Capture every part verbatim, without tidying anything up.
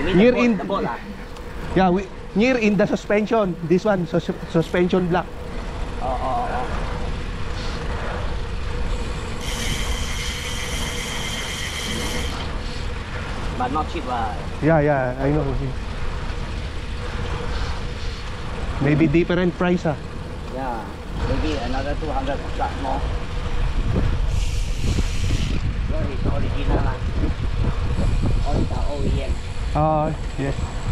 Near in. Yeah, we, near in the suspension. This one, sus suspension block. Oh, oh, oh. But not cheap lah. Yeah, yeah, I know. Maybe different price ah. Yeah, maybe another two hundred plus more. That is original lah. All the O E M. Oh, yes.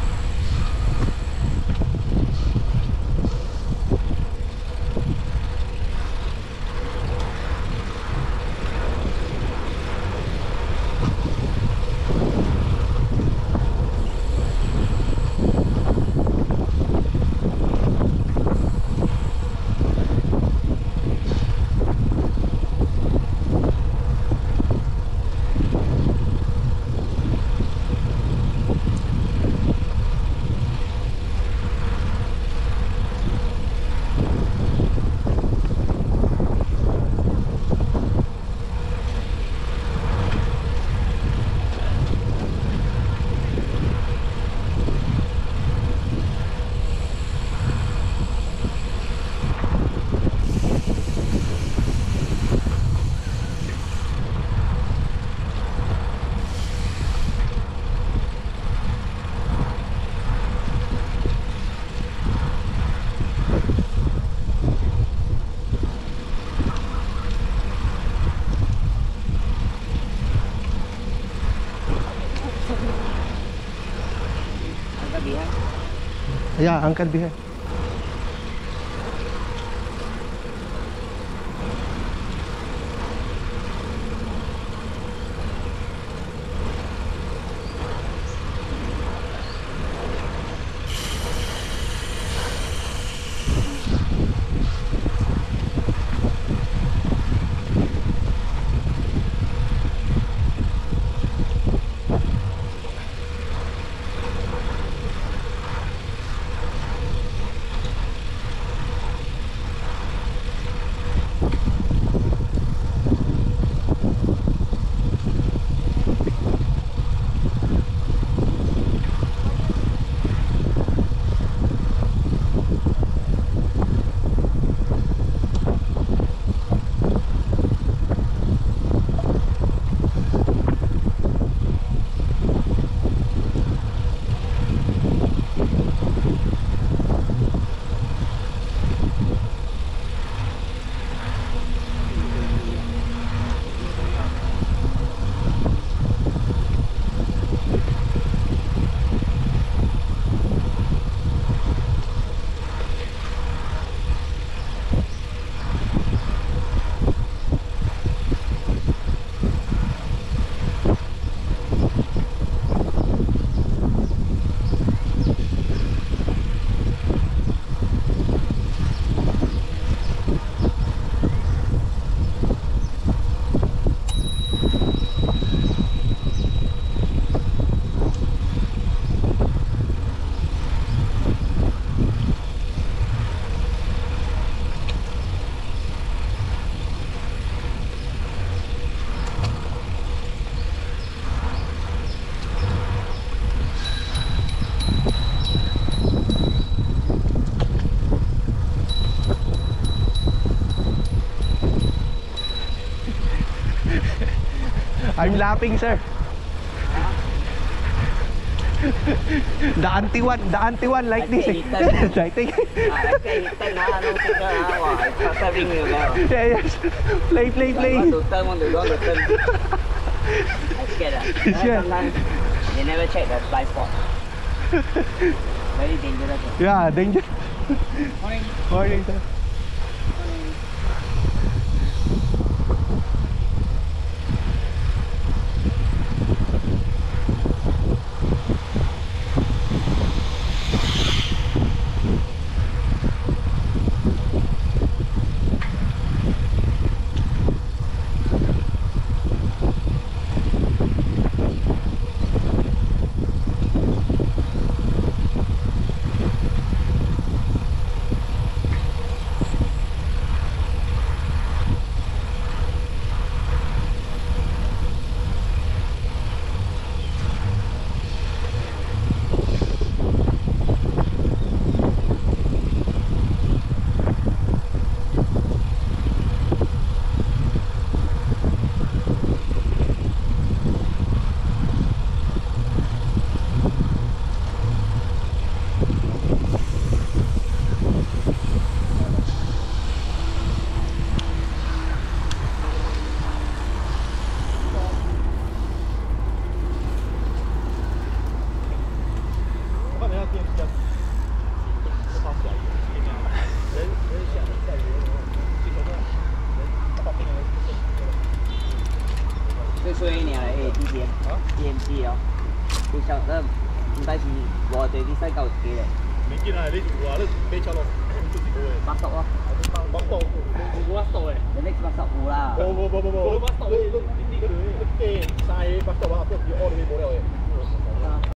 Yeah, angkat behind. I'm laughing, sir. The anti one, the anti one like this. I think. Yeah, yes. Play, play, play. Want to turn, want to go to turn. I scared ah. Yeah. Sometimes they never check the blind spot. Very dangerous. Yeah, dangerous. Morning. Morning, sir. 你想那唔但是我哋啲西九幾嘅， 你見係你話咧俾錯咯，都是嗰個。 八十咯， 八十，冇八十嘅。 你 next 八十五啦。 冇冇冇冇冇。八十呢啲嗰啲啲驚晒八十啊，都要屙你冇料嘅。